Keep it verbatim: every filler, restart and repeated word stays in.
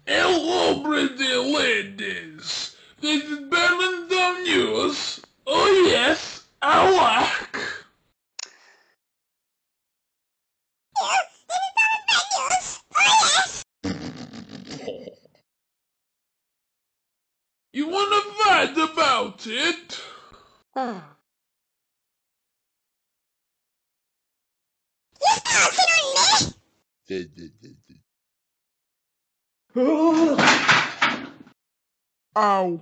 Hello, pretty ladies. This is Berlin News. Oh yes, I like. You wanna fight about it? Ow.